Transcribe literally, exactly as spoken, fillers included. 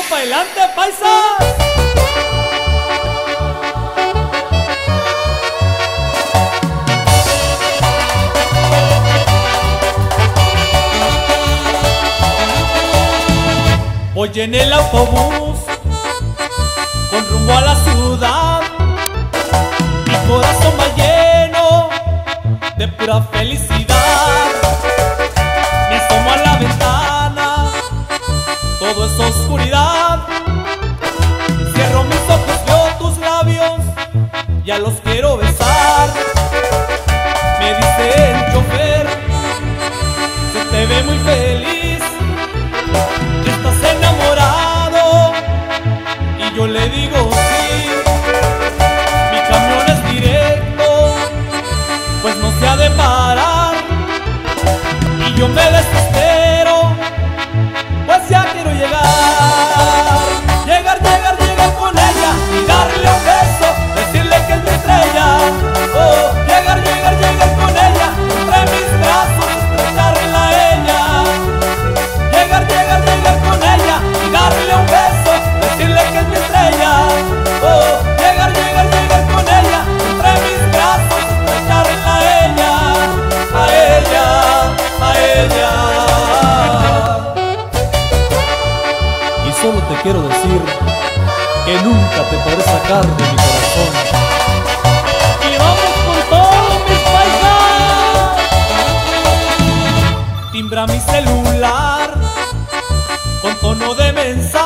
para adelante, paisas. Voy en el autobús con rumbo a la ciudad, mi corazón va lleno de pura felicidad. Me asomo a la ventana, todo es oscuridad. Cierro mis ojos, veo tus labios, ya los quiero besar. Me dice el chofer, se te ve muy feliz, estás enamorado, y yo le digo sí. Mi camión es directo, pues no se ha de parar, y yo me desespero, pues ya quiero llegar. Llegar, llegar, llegar con ella y darle un beso, decirle que es mi estrella. Oh, llegar, llegar, llegar con ella, entre mis brazos estrecharla a ella. Llegar, llegar, llegar con ella y darle un beso, decirle que es mi estrella. Oh, llegar, llegar, llegar con ella, entre mis brazos estrecharla a ella, a ella, a ella. Y solo te quiero decir que nunca te podré sacar de mi corazón. Y vamos con todos mis paisas. Timbra mi celular con tono de mensaje.